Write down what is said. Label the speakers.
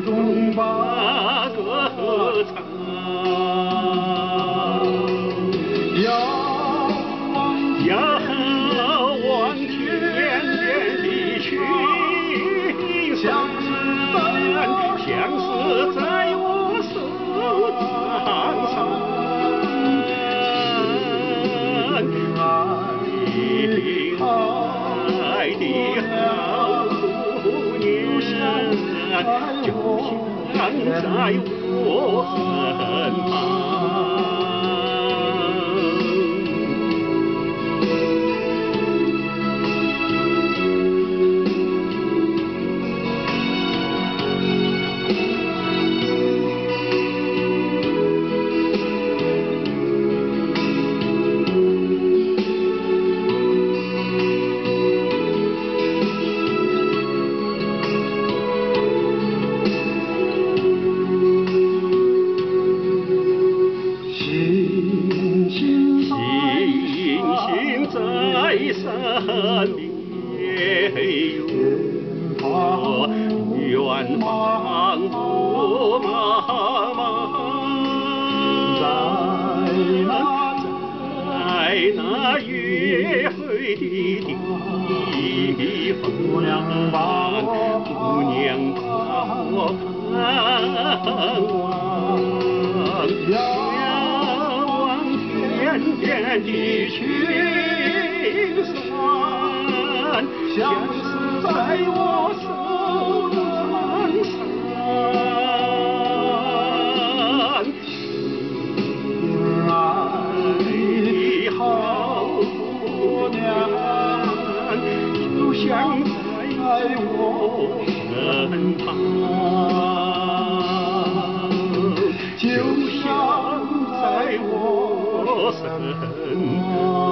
Speaker 1: 中把歌唱。遥望天边的群山，相思在我手掌上。爱的好姑娘，就像在我身旁。在山边远方路茫茫，在那约会的地方，姑娘把我盼望，遥望天边的群山，相思在我手掌上。亲爱的好姑娘，就像在我身旁，就像在我身旁。